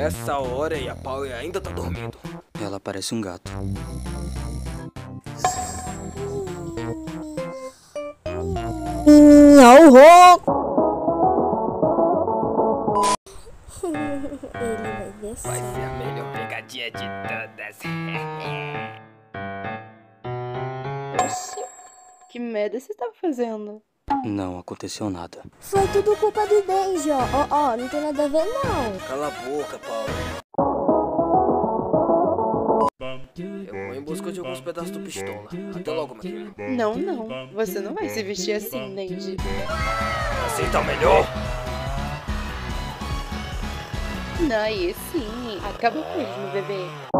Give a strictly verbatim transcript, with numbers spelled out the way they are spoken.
Essa hora e a Paula ainda tá dormindo. Ela parece um gato. Não, rouco! Ele vai ver só. Vai ser a melhor pegadinha de todas. Oxi, que merda você tava fazendo? Não aconteceu nada. Foi tudo culpa do Denji, ó. Ó, ó, não tem nada a ver, não. Cala a boca, Paula. Eu vou em busca de alguns pedaços do pistola. Até logo, Maquinha. Não, não. Você não vai se vestir assim, Denji. Assim tá melhor? Aí sim. Acaba mesmo, bebê.